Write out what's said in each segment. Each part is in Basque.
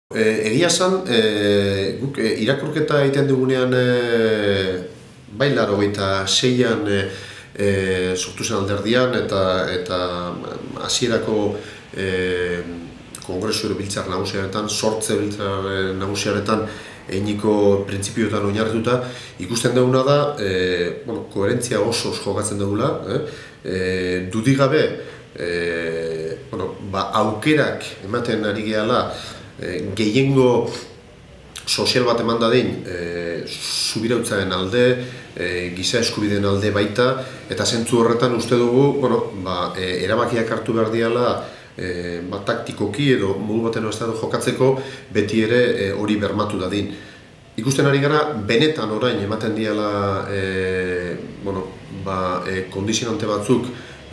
Egia esan, guk irakurketa egiten dugunean bai 86an sortu zen alderdian eta hasierako kongresu biltzar nagusiaretan, sortze biltzar nagusiaretan einiko printzipioetan oinarrituta ikusten duguna da, koherentzia oso jokatzen dugula, dudik gabe aukerak ematen ari gehala gehiengo sozial bat eman dadin subirautzaren alde, giza eskubideen alde baita, eta zentzu horretan uste dugu erabakiak hartu behar diala taktikoki edo modu baten estatu jokatzeko beti ere hori bermatu dadin. Ikusten ari gara, benetan orain ematen diala kondizionante batzuk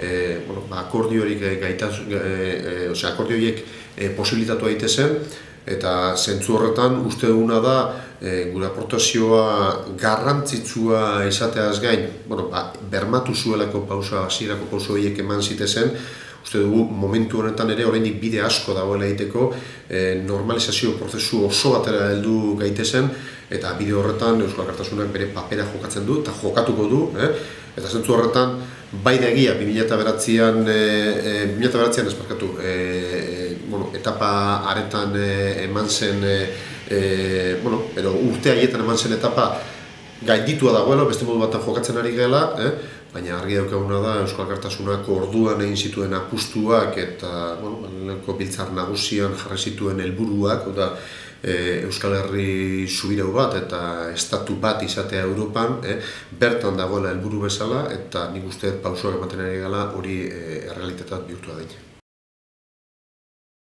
akordioiek posibilitatu daitezen, eta zentzu horretan uste duguna da gure aportazioa garrantzitsua izateaz gain, bermatu zuelako hasierako pauso horiek eman zitezen, uste dugu momentu honetan ere oraindik bide asko dagoela egiteko, normalizazio prozesu oso batera heldu gaitezen, eta bide horretan Euskal Alkartasunak bere papera jokatzen du eta jokatuko du, eta zentzu horretan bai da egia 2009an etapa aretan eman zen, urte haietan eman zen etapa gainditua dagoela, beste modu batan jokatzen ari gela, baina argi daukaguna da Euskal Alkartasunak orduan egin zituen apustuak eta biltzar nagusian jarri zituen helburuak, Euskal Herri subirau bat eta estatu bat izatea Europan, bertan dagoela helburu bezala, eta nik uste pausoak ematen ari gala hori errealitateat bihurtu da.